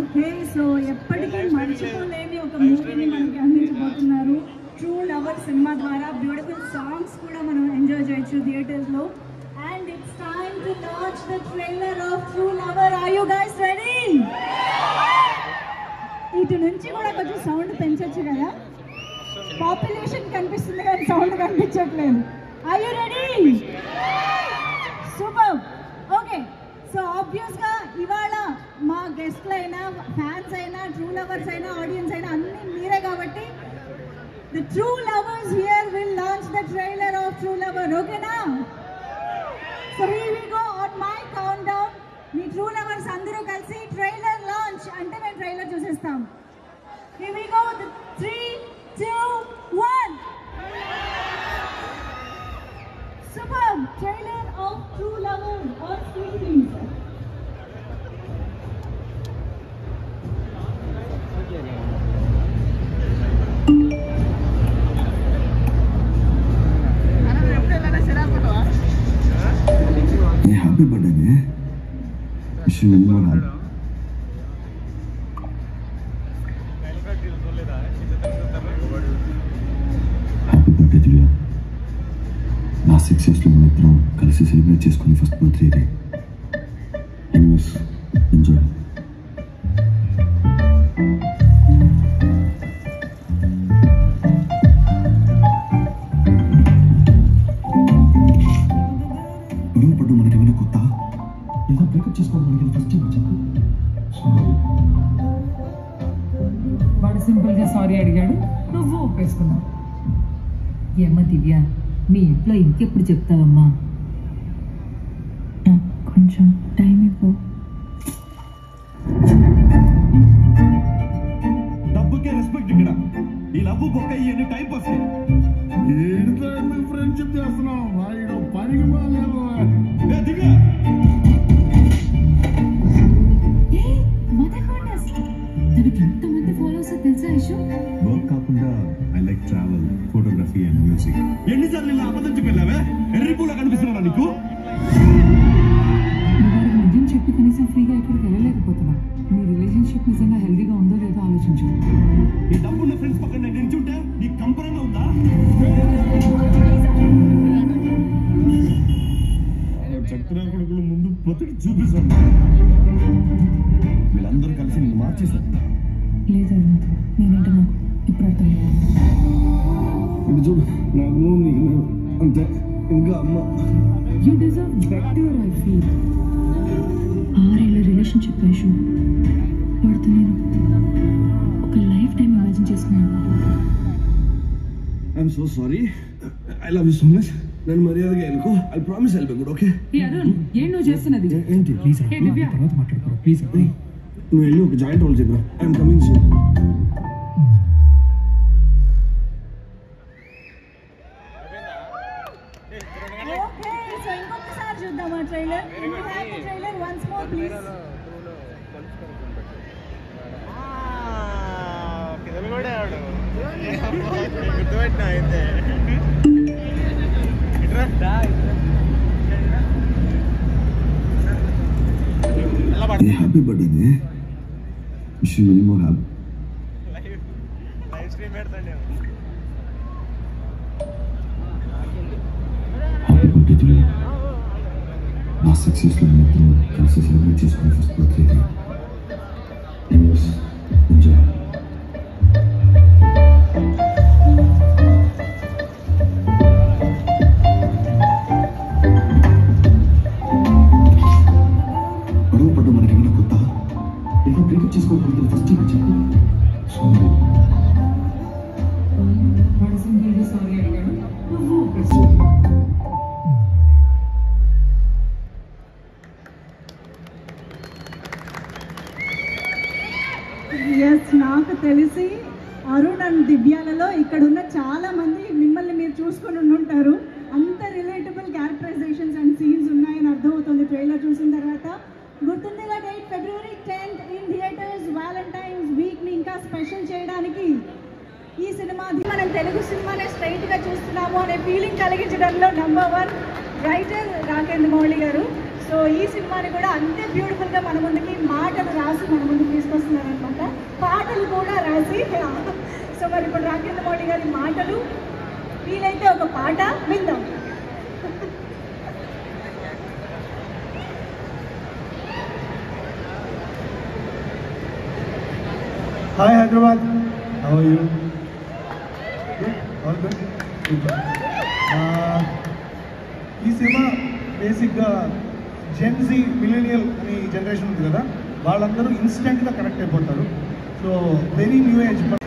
Okay, so ఎప్పటికీ మర్చిపోలేని ఒక మూవీని మనకి అందించబోతున్నారు. ట్రూ లవర్ సినిమా ద్వారా బ్యూటిఫుల్ సాంగ్స్ కూడా మనం ఎంజాయ్ చేయొచ్చు థియేటర్స్లో. And it's time to launch the trailer of true lover. Are you guys ready? ఇటు నుంచి కూడా కొంచెం సౌండ్ పెంచొచ్చు కదా, పాపులేషన్ కనిపిస్తుంది కానీ సౌండ్ కనిపించట్లేదు. Are you ready? Super. Okay, so ఆబ్వియస్గా ఇవాళ మా గెస్ట్లు అయినా, ఫ్యాన్స్ అయినా, ట్రూ లవర్స్ అయినా, ఆడియన్స్ అయినా అన్నీ మీరే కాబట్టి the true lovers here will launch the trailer of true lover. ఓకేనా? So here we go on my countdown. మీ ట్రూ లవర్స్ అందరూ కలిసి ట్రైలర్ లాంచ్ అంటే మేము ట్రైలర్ చూసేస్తాం. Here we go. 3, 2, 1. Superb trailer of True Lover on screen. Happy birthday, wish you many more happy. Happy birthday Divya. Last 6 years లో మన ఇద్దరం కలిసి సెలబ్రేట్ చేసుకుని ఫస్ట్ బర్త్డే ఇది. Anyways enjoy. గొడవ పడ్డం మనకేమైనా కొత్త? ఇలా బ్రేకప్ చేసుకోవడం మనకి ఫస్ట్ టైం చెప్పు. వాడు సింపుల్గా సారీ అడిగాడు, నువ్వు ఒప్పేసుకున్నావు. ఏమ్మ దివ్య, మీ ఇంట్లో ఇంకెప్పుడు చెప్తావమ్మా? కొంచెం టైం ఇవ్వు. డబ్బుకే రెస్పెక్ట్ ఇక్కడ. ఈ లవ్ బొక్క ఇవన్నీ టైం పాస్. ఏంటో ఎందుకు ఫ్రెండ్షిప్ చేస్తున్నావు? వాడు పనికి బాగాలేదు. తనకి ఎంతమంది ఫాలోవర్స్ తెలుసా ఇషు? వర్క్ కాకుండా I like travel, photography and music. ఎన్నిసార్లు ఇలా అబద్ధం చెప్పావే? ఎర్రి పూల కనిపిస్తున్నా నీకు? నిజం చెప్పి కనీసం ఫ్రీగా ఎక్కడికి వెళ్ళలేకపోతున్నా. మీ రిలేషన్షిప్ నిజంగా హెల్దీగా ఉందో లేదో ఆలోచించు. ఈ డబ్బున్న ఫ్రెండ్స్ పక్కన నేను నిల్చుంటే నీకు కంపరంగా ఉందా? చక్ర కొడుకులు ముందు బతికి చూపిస్తాను. వీళ్ళందరూ కలిసి నేను మార్చేశాను. లేదు నేనంటే నాకు ఇప్పుడు అర్థమైంది. ఇది చూడు, నాకు నీకు అంతే. ఇంకా అమ్మ you deserve better I feel. 6 ఏళ్ళ రిలేషన్షిప్ ఇష్యూ వాడితో నేను ఒక లైఫ్ టైం ఇమాజిన్ చేసుకున్నాను. I'm so sorry. I love you so much. నేను మర్యాదగా వెళ్ళుకో. I promise I'll be good. Okay? Arun, ఏం నువ్వు చేస్తున్నది? ఏంటి? ప్లీజ్ దివ్య, తర్వాత మాట్లాడుకో ప్లీజ్. నువ్వు వెళ్ళి ఒక జాయింట్ రోల్ చెప్పరా. I'm coming soon. Okay, so ఇంకొకసారి చూద్దాం ఆ trailer. Trailer once more please. Happy birthday, wish you many more happy. Happy birthday Divya. Last 6 years లో మన ఇద్దరం కలిసి సెలబ్రేట్ చేసుకుని ఫస్ట్ బర్త్డే ఇది. Anyways enjoy. గొడవ పడ్డం మనకేమైనా కొత్త? ఇలా బ్రేకప్ చేసుకోవడం ఫస్ట్ టైం చెప్పు. వాడు సింపుల్గా సారీ అడిగాడు, నువ్వు ఒప్పేసుకున్నావు. ఎస్, నాకు తెలిసి అరుణ్ అండ్ దివ్యాలలో ఇక్కడున్న చాలా మంది మిమ్మల్ని మీరు చూసుకొని ఉండుంటారు. అంత రిలేటబుల్ క్యారెక్టరైజేషన్స్ అండ్ సీన్స్ ఉన్నాయని అర్థమవుతుంది ట్రైలర్ చూసిన తర్వాత. గుర్తుందిగా date February 10th in theatres. Valentine's వీక్ని ఇంకా స్పెషల్ చేయడానికి ఈ సినిమా మనం తెలుగు సినిమానే స్ట్రైట్గా చూస్తున్నాము అనే ఫీలింగ్ కలిగించడంలో number 1 writer Rakendra Mouli garu. So so ఈ సినిమాని కూడా అంతే బ్యూటిఫుల్గా మన ముందుకి మాటలు రాసి మన ముందుకు తీసుకొస్తున్నారనమాట, పాటలు కూడా రాసి. సో మరి ఇప్పుడు రాకేంద్ర మౌళి గారి మాటలు, వీలైతే ఒక పాట విందాం. Hi Hyderabad, how are you? All good. ఈ సినిమా బేసిక్గా జెన్జీ మిలీనియల్ అనే జనరేషన్ ఉంది కదా, వాళ్ళందరూ ఇన్స్టెంట్గా కనెక్ట్ అయిపోతారు. So very new age